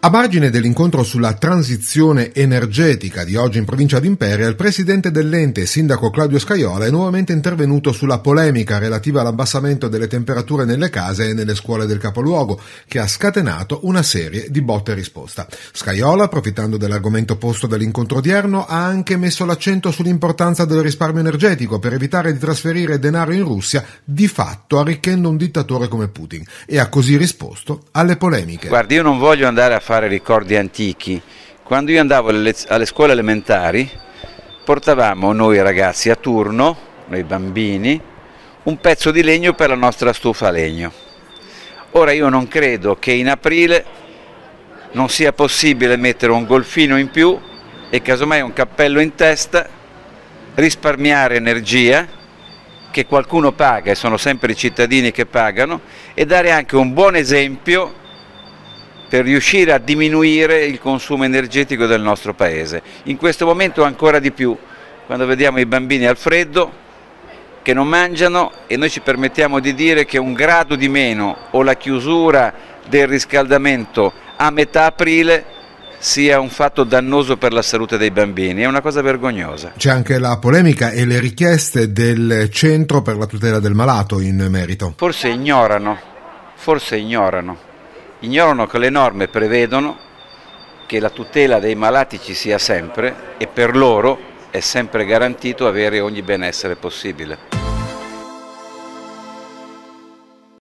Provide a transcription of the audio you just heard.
A margine dell'incontro sulla transizione energetica di oggi in provincia di Imperia, il presidente dell'ente, sindaco Claudio Scajola, è nuovamente intervenuto sulla polemica relativa all'abbassamento delle temperature nelle case e nelle scuole del capoluogo, che ha scatenato una serie di botte e risposta. Scajola, approfittando dell'argomento posto dall'incontro odierno, ha anche messo l'accento sull'importanza del risparmio energetico per evitare di trasferire denaro in Russia, di fatto arricchendo un dittatore come Putin, e ha così risposto alle polemiche. Guardi, io non voglio andare a fare ricordi antichi. Quando io andavo alle scuole elementari portavamo noi ragazzi a turno, noi bambini, un pezzo di legno per la nostra stufa a legno. Ora io non credo che in aprile non sia possibile mettere un golfino in più e casomai un cappello in testa, risparmiare energia che qualcuno paga, e sono sempre i cittadini che pagano, e dare anche un buon esempio per riuscire a diminuire il consumo energetico del nostro paese. In questo momento ancora di più, quando vediamo i bambini al freddo che non mangiano e noi ci permettiamo di dire che 1 grado di meno o la chiusura del riscaldamento a metà aprile sia un fatto dannoso per la salute dei bambini, è una cosa vergognosa. C'è anche la polemica e le richieste del Centro per la tutela del malato in merito. Forse ignorano che le norme prevedono che la tutela dei malati ci sia sempre e per loro è sempre garantito avere ogni benessere possibile.